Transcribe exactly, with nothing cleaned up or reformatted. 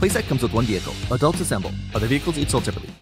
playset comes with one vehicle. Adults assemble. Other vehicles each sold separately.